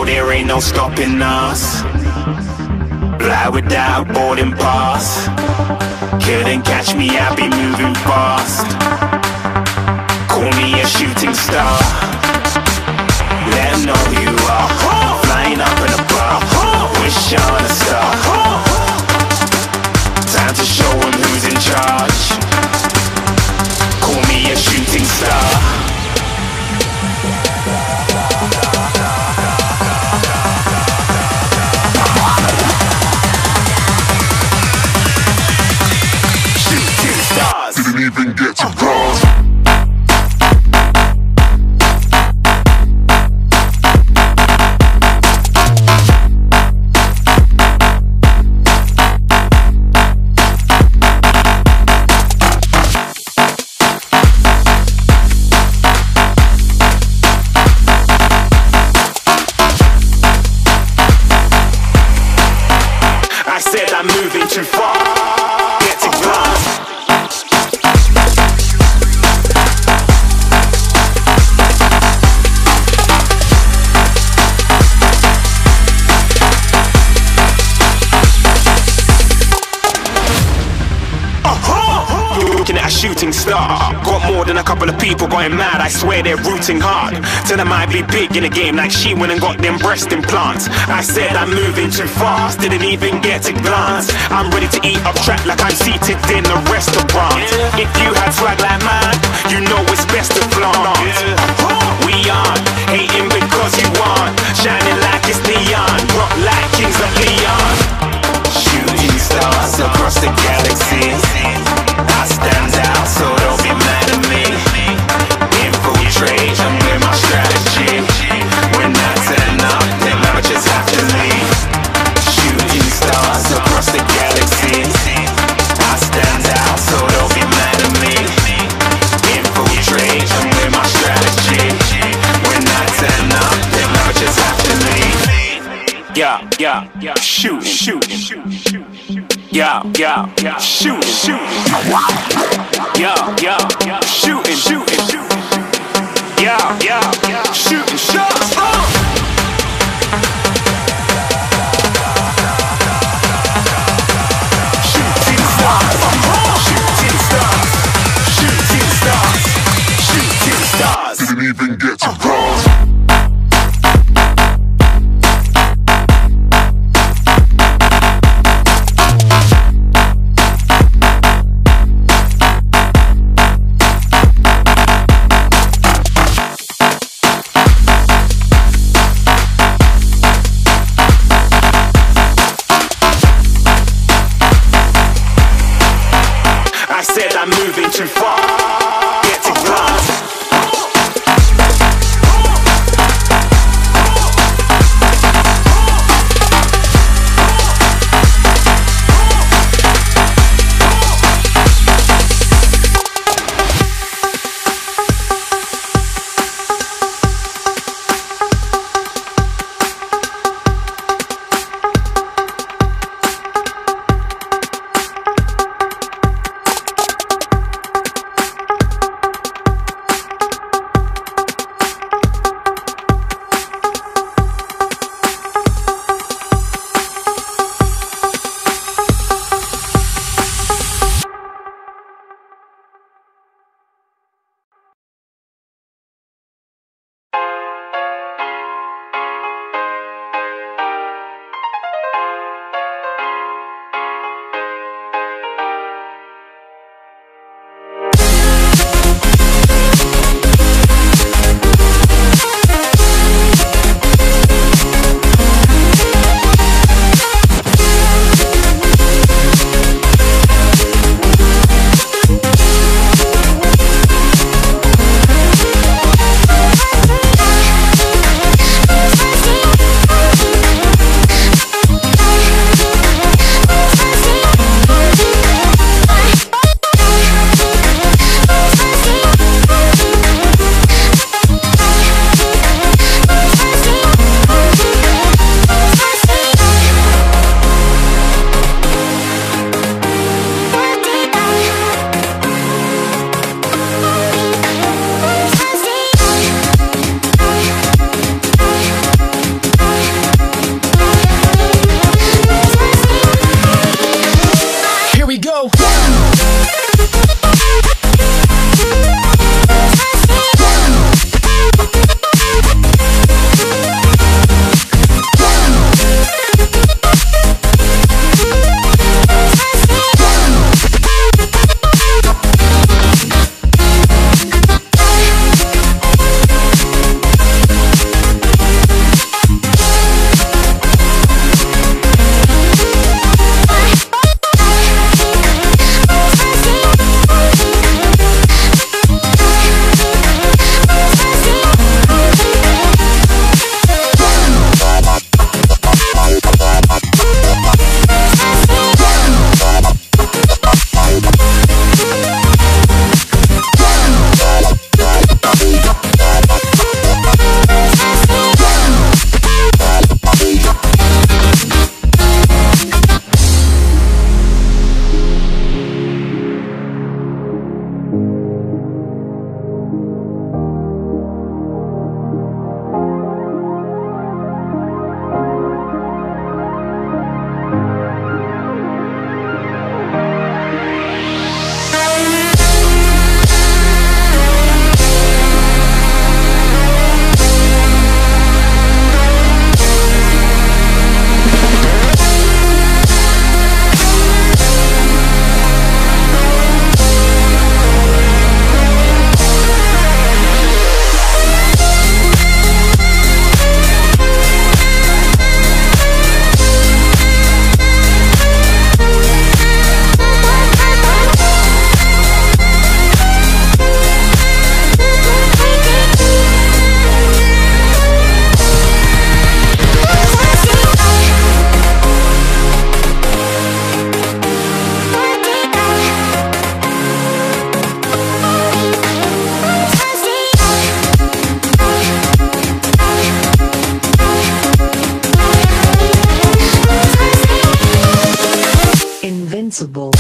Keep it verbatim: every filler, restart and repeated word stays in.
know there ain't no stopping us. Fly without boarding pass. Couldn't catch me, I be moving fast. Call me a shooting star. Let 'em know who you are. Flying up in a bar. Wish on a star. Time to show 'em who's in charge. Call me a shooting star. Didn't even get to cross. I said I'm moving too far. Get to glass. Looking at a shooting star. Got more than a couple of people going mad, I swear they're rooting hard. Tell them I be big in the game like she went and got them breast implants. I said I'm moving too fast, didn't even get a glance. I'm ready to eat up track like I'm seated in a restaurant. If you had swag like mine, you know it's best to flaunt. We aren't hating because you aren't shining like it's neon, rock like kings of Leon. Shooting stars across the galaxy. I stand out, so don't be mad at me. Infiltrate, I'm with my strategy. When I turn up, then I just have to leave. Shooting stars across the galaxy. I stand out, so don't be mad at me. Infiltrate, I'm with my strategy. When I turn up, then I just have to leave. Yeah, yeah, yeah, shooting, shooting, shooting. Yeah, yeah, yeah, shooting, shooting. Yeah, yeah, yeah, shooting, shooting. Yeah, yeah, yeah, shooting shots. Uh. Shooting stars, shooting stars, shooting stars, shooting stars. Didn't even get to cross. impossible.